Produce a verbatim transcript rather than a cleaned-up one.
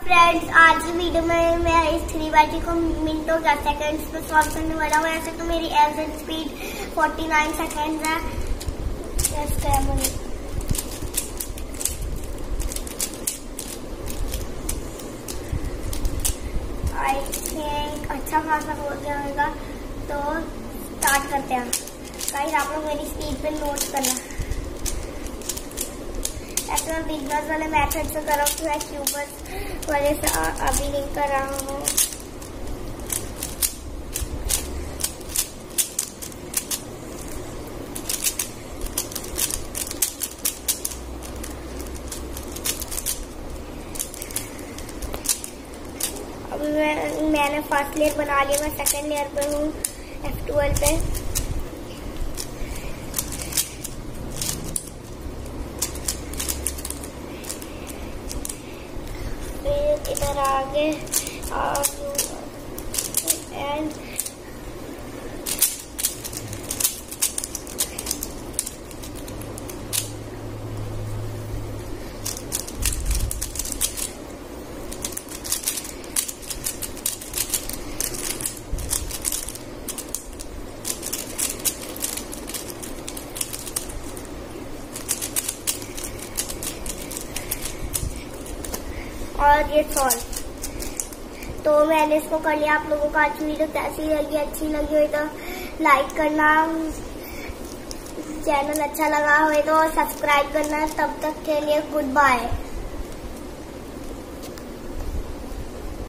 Friends, आज की video में मैं इस थ्री बाई को मिनटों या सेकंड्स में सॉल्व करने वाला हूँ। ऐसे तो मेरी एवरेज स्पीड उनचास सेकंड्स है। आई थिंक अच्छा खासा हो गया होगा, तो स्टार्ट करते हैं। गाइस, आप लोग मेरी स्पीड पे नोट करना। ऐसे मैं बिगनर्स वाले मेथड से कर रहा हूँ, मैं क्यूबर्स वाले से अभी नहीं कर रहा हूँ। अभी मैं मैंने फर्स्ट लेयर बना लिया, मैं सेकंड लेयर पे हूँ, एफ ट्वेल्व पे। इधर आगे एंड और ये सॉल्व। तो मैंने इसको कर लिया। आप लोगों को आज वीडियो कैसी लगी, अच्छी लगी हो तो लाइक करना, चैनल अच्छा लगा हो तो सब्सक्राइब करना। तब तक के लिए गुड बाय।